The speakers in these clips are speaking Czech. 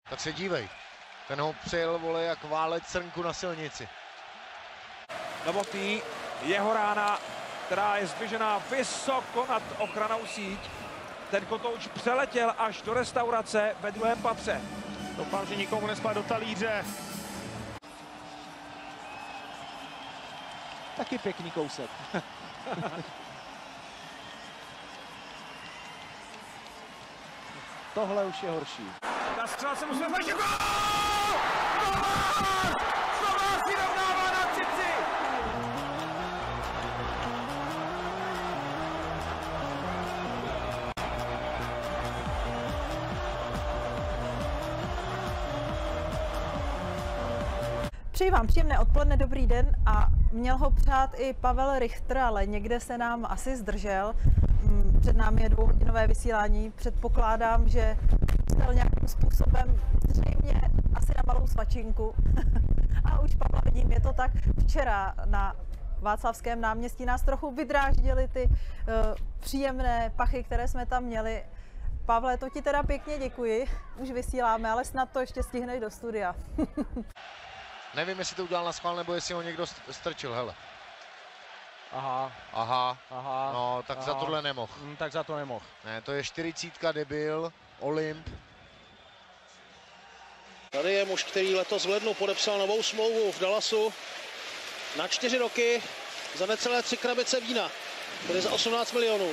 Tak se dívej, ten ho přejel, vole, jak válec srnku na silnici. Novotný, jeho rána, která je zdvižená vysoko nad ochranou síť. Ten kotouč přeletěl až do restaurace ve druhém patře. Doufám, že nikomu nespadl do talíře. Taky pěkný kousek. Tohle už je horší. Ta střela se musí vletět. Gól! Slovák vyrovnává na 3-3. Přeji vám příjemné odpoledne, dobrý den a měl ho přát i Pavel Richter, ale někde se nám asi zdržel. Před námi je dvouhodinové vysílání, předpokládám, že stal nějakým způsobem zřejmě asi na malou svačinku. A už Pavla vidím, je to tak. Včera na Václavském náměstí nás trochu vydráždily ty příjemné pachy, které jsme tam měli. Pavle, to ti teda pěkně děkuji, už vysíláme, ale snad to ještě stihneš do studia. Nevím, jestli to udělal na schvál, nebo jestli ho někdo strčil, hele. Aha. No, tak za tohle nemohl. Tak za to nemohl. Ne, to je 40, debil, Olymp. Tady je muž, který letos v lednu podepsal novou smlouvu v Dallasu na 4 roky za necelé 3 krabice vína. Tedy za 18 milionů.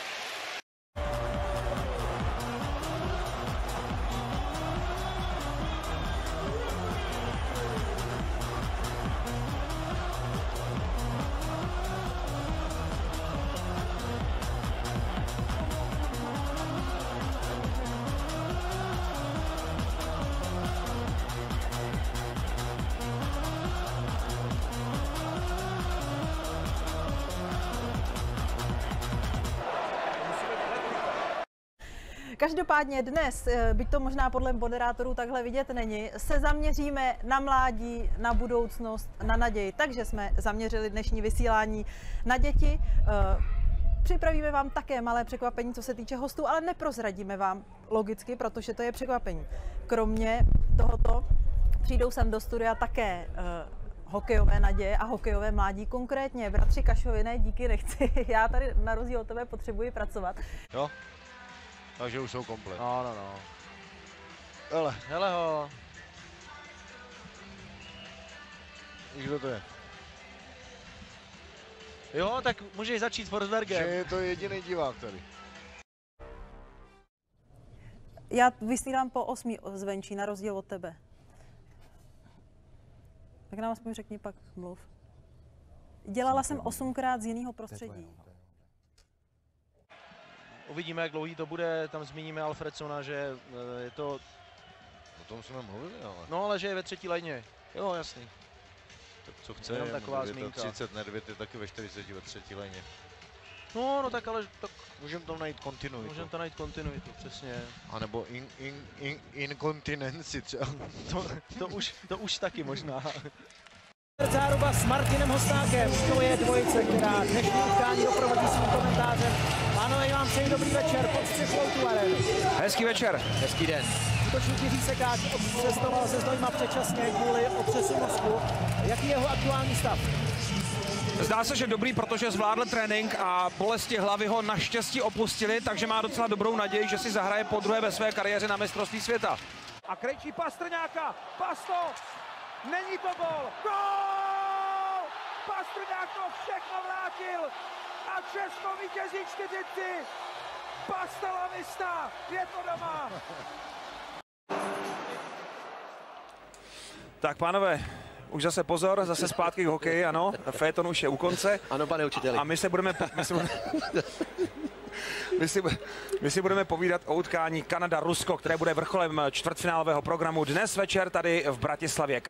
Každopádně dnes, byť to možná podle moderátorů takhle vidět není, se zaměříme na mládí, na budoucnost, na naději. Takže jsme zaměřili dnešní vysílání na děti. Připravíme vám také malé překvapení, co se týče hostů, ale neprozradíme vám logicky, protože to je překvapení. Kromě tohoto přijdou sem do studia také hokejové naděje a hokejové mládí, konkrétně bratři Kašovi, ne díky, nechci. Já tady na rozdíl od tebe potřebuji pracovat. Jo? Takže už jsou komplet. No. Hele ho. Víš, kdo to je? Jo, tak můžeš začít s Forsbergem. Že je to jediný divák tady. Já vysílám po 8 zvenčí, na rozdíl od tebe. Tak nám aspoň řekni, pak mluv. Dělala jsem 8krát z jiného prostředí. Uvidíme, jak dlouhý to bude, tam zmíníme Alfredsona, že je to... O tom jsme mluvili, ale... No, ale že je ve třetí lajně. Jo, jasný. Tak co chce, jenom taková zmínka. 30, Nedvěd je taky ve 40 ve třetí lajně. No tak ale... Tak můžeme tam najít kontinuitu. můžeme tam najít kontinuitu, přesně. A nebo inkontinenci třeba. To už taky možná. Záruba s Martinem Hostákem. To je dvojice, která dnešní utkání doprovodí svým komentářem. Pánové, vám přeji dobrý večer pod střechou tu arény. Hezký večer. Hezký den. Útočník Jiří Sekáč cestoval se Znojma předčasně kvůli otřesu mozku. Jaký je jeho aktuální stav? Zdá se, že dobrý, protože zvládl trénink a bolesti hlavy ho naštěstí opustili, takže má docela dobrou naději, že si zahraje podruhé ve své kariéře na mistrovství světa. A krejčí Pastrňáka. Pasto. Není to gól. Gól! Pastrňák to všechno vrátil. A Česko vítězí 4-3. Basta la vista. Je to doma. Tak pánové, už zase pozor, zase zpátky k hokeji, ano, féton už je u konce. Ano, pane učiteli. A my si budeme povídat o utkání Kanada-Rusko, které bude vrcholem čtvrtfinálového programu dnes večer tady v Bratislavě.